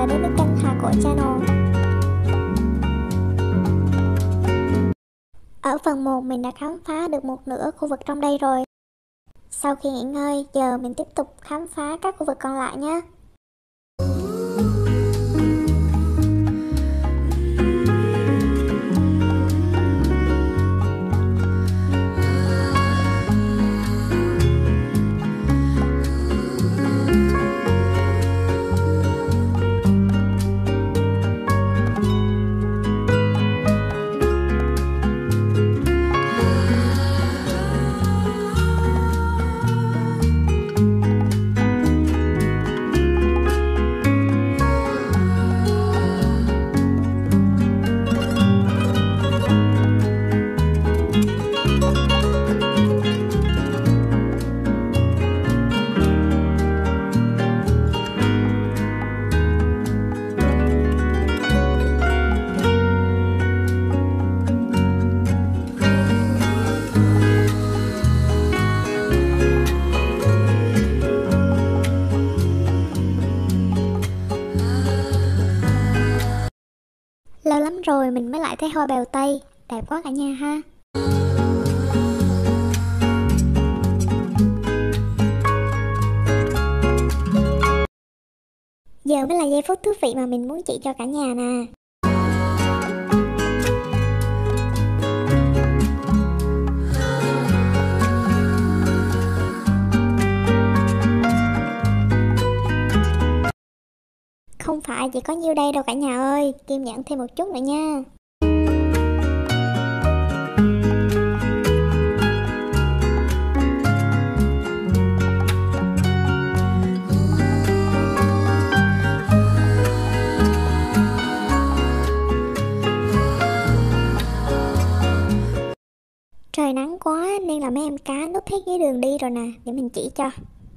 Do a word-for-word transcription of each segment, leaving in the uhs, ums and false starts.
đã đến với kênh Hà Cổ Channel. Ở phần một mình đã khám phá được một nửa khu vực trong đây rồi. Sau khi nghỉ ngơi, giờ mình tiếp tục khám phá các khu vực còn lại nhé. Lâu lắm rồi mình mới lại thấy hoa bèo Tây, đẹp quá cả nhà ha. Giờ mới là giây phút thú vị mà mình muốn chỉ cho cả nhà nè. Không phải chỉ có nhiêu đây đâu cả nhà ơi, Kim nhận thêm một chút nữa nha. Trời nắng quá nên là mấy em cá núp hết dưới đường đi rồi nè, để mình chỉ cho.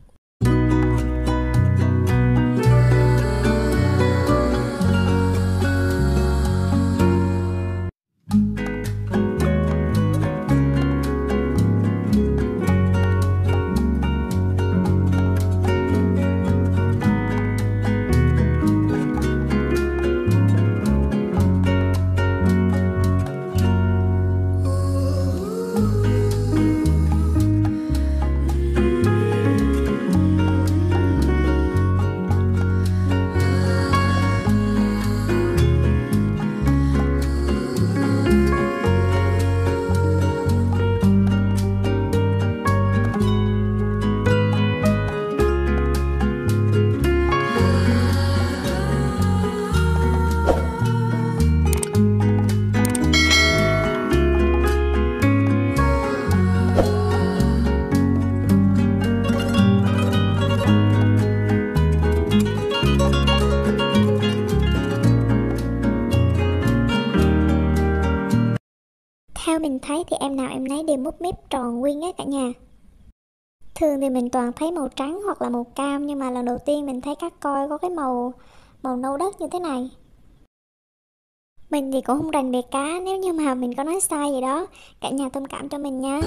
Theo mình thấy thì em nào em nấy đều múp míp tròn nguyên á cả nhà. Thường thì mình toàn thấy màu trắng hoặc là màu cam, nhưng mà lần đầu tiên mình thấy các coi có cái màu màu nâu đất như thế này. Mình thì cũng không rành về cá, nếu như mà mình có nói sai gì đó, cả nhà thông cảm cho mình nha.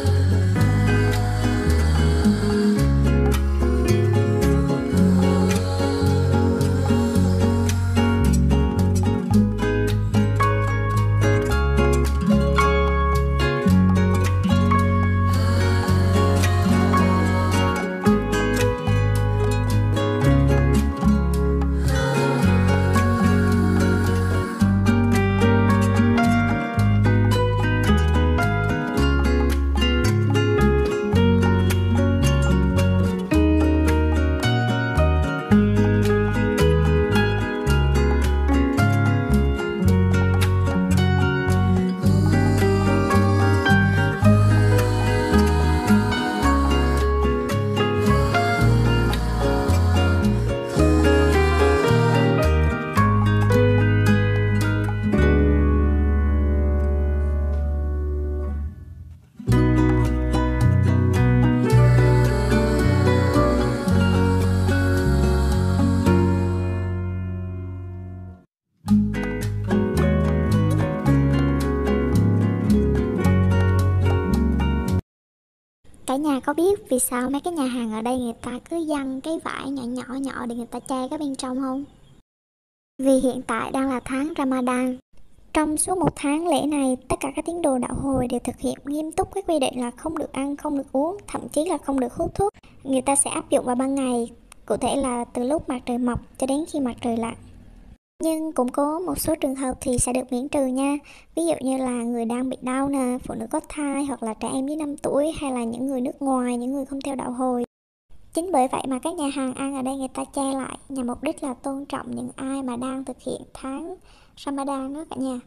Cả nhà có biết vì sao mấy cái nhà hàng ở đây người ta cứ dăng cái vải nhỏ nhỏ nhỏ để người ta che cái bên trong không? Vì hiện tại đang là tháng Ramadan. Trong suốt một tháng lễ này, tất cả các tín đồ đạo Hồi đều thực hiện nghiêm túc các quy định là không được ăn, không được uống, thậm chí là không được hút thuốc. Người ta sẽ áp dụng vào ban ngày, cụ thể là từ lúc mặt trời mọc cho đến khi mặt trời lặn. Nhưng cũng có một số trường hợp thì sẽ được miễn trừ nha. Ví dụ như là người đang bị đau nè, phụ nữ có thai, hoặc là trẻ em dưới năm tuổi, hay là những người nước ngoài, những người không theo đạo Hồi. Chính bởi vậy mà các nhà hàng ăn ở đây người ta che lại, nhằm mục đích là tôn trọng những ai mà đang thực hiện tháng Ramadan đó cả nhà.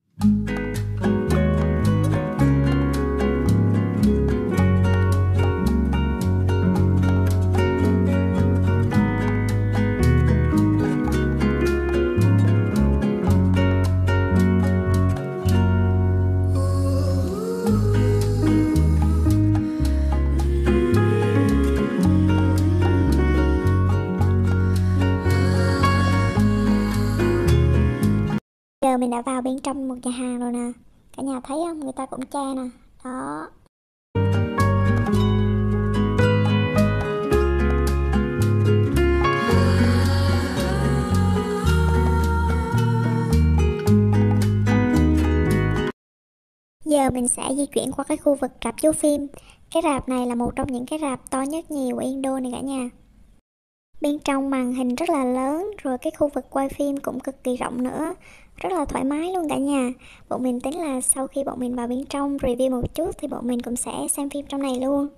Giờ mình đã vào bên trong một nhà hàng rồi nè. Cả nhà thấy không? Người ta cũng che nè. Đó. Giờ mình sẽ di chuyển qua cái khu vực rạp chiếu phim. Cái rạp này là một trong những cái rạp to nhất nhì của Indo này cả nhà. Bên trong màn hình rất là lớn, rồi cái khu vực quay phim cũng cực kỳ rộng nữa. Rất là thoải mái luôn cả nhà. Bọn mình tính là sau khi bọn mình vào bên trong review một chút thì bọn mình cũng sẽ xem phim trong này luôn.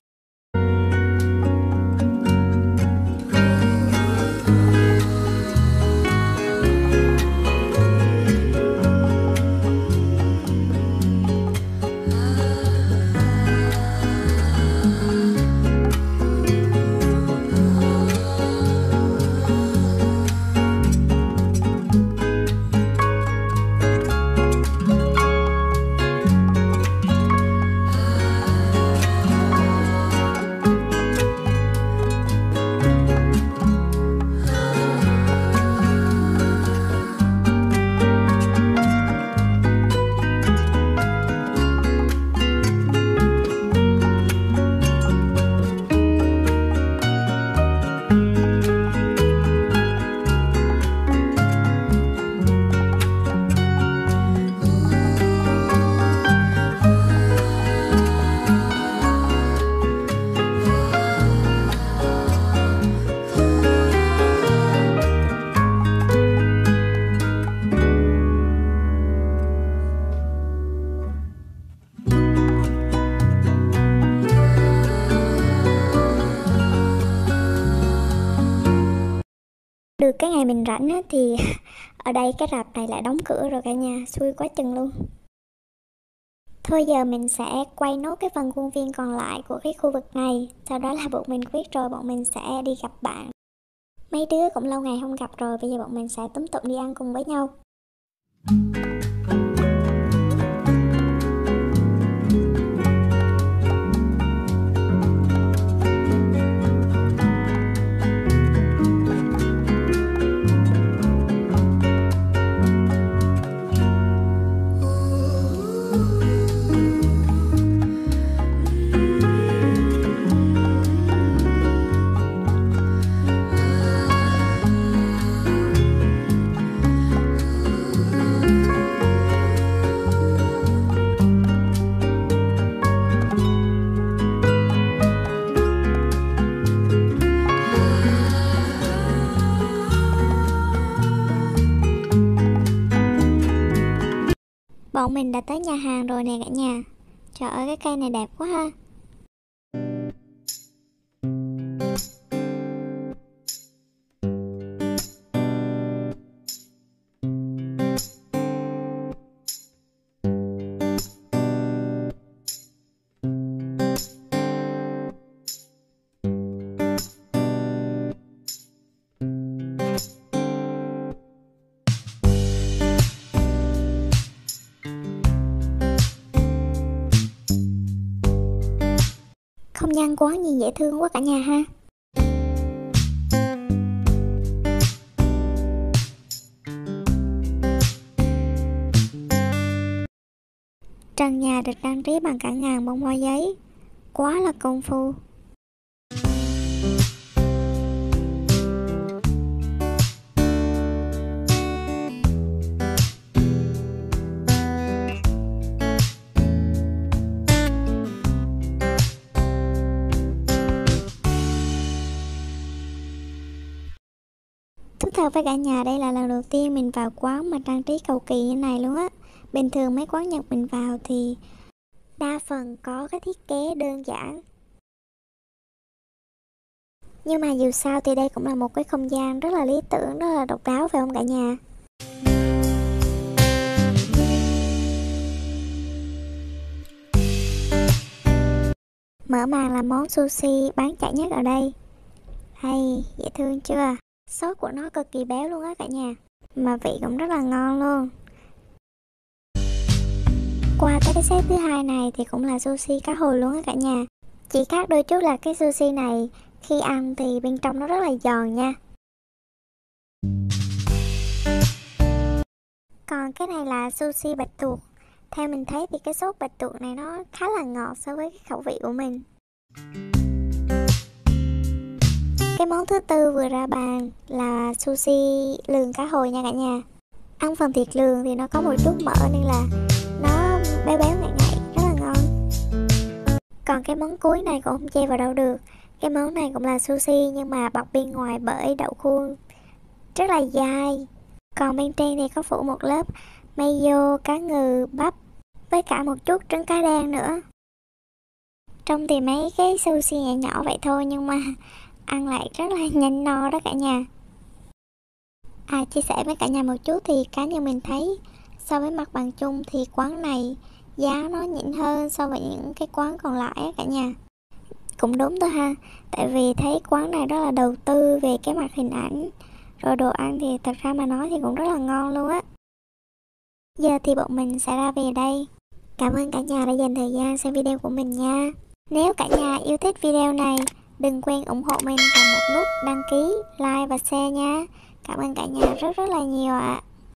Được cái ngày mình rảnh á, thì ở đây cái rạp này lại đóng cửa rồi cả nhà, xui quá chừng luôn. Thôi giờ mình sẽ quay nốt cái phần khuôn viên còn lại của cái khu vực này. Sau đó là bọn mình quyết rồi bọn mình sẽ đi gặp bạn. Mấy đứa cũng lâu ngày không gặp rồi, bây giờ bọn mình sẽ túm tụm đi ăn cùng với nhau. Bọn mình đã tới nhà hàng rồi nè cả nhà. Trời ơi cái cây này đẹp quá ha. Không gian quán nhìn dễ thương quá cả nhà ha. Trần nhà được trang trí bằng cả ngàn bông hoa giấy, quá là công phu. Thú thật với cả nhà, đây là lần đầu tiên mình vào quán mà trang trí cầu kỳ như này luôn á. Bình thường mấy quán Nhật mình vào thì đa phần có cái thiết kế đơn giản. Nhưng mà dù sao thì đây cũng là một cái không gian rất là lý tưởng, rất là độc đáo phải không cả nhà? Mở màn là món sushi bán chạy nhất ở đây. Hay, dễ thương chưa? Sốt của nó cực kỳ béo luôn á cả nhà. Mà vị cũng rất là ngon luôn. Qua tới cái set thứ hai này thì cũng là sushi cá hồi luôn á cả nhà. Chỉ khác đôi chút là cái sushi này khi ăn thì bên trong nó rất là giòn nha. Còn cái này là sushi bạch tuộc. Theo mình thấy thì cái sốt bạch tuộc này nó khá là ngọt so với cái khẩu vị của mình. Cái món thứ tư vừa ra bàn là sushi lườn cá hồi nha cả nhà. Ăn phần thịt lườn thì nó có một chút mỡ nên là nó béo béo ngậy ngậy, rất là ngon. Còn cái món cuối này cũng không chê vào đâu được. Cái món này cũng là sushi nhưng mà bọc bên ngoài bởi đậu khuôn rất là dai. Còn bên trên thì có phủ một lớp mayo, cá ngừ, bắp với cả một chút trứng cá đen nữa. Trông thì mấy cái sushi nhỏ nhỏ vậy thôi nhưng mà ăn lại rất là nhanh no đó cả nhà. À, chia sẻ với cả nhà một chút thì cá nhân mình thấy so với mặt bằng chung thì quán này giá nó nhỉnh hơn so với những cái quán còn lại á cả nhà. Cũng đúng thôi ha, tại vì thấy quán này rất là đầu tư về cái mặt hình ảnh. Rồi đồ ăn thì thật ra mà nói thì cũng rất là ngon luôn á. Giờ thì bọn mình sẽ ra về đây. Cảm ơn cả nhà đã dành thời gian xem video của mình nha. Nếu cả nhà yêu thích video này, đừng quên ủng hộ mình bằng một nút đăng ký, like và share nha. Cảm ơn cả nhà rất rất là nhiều ạ.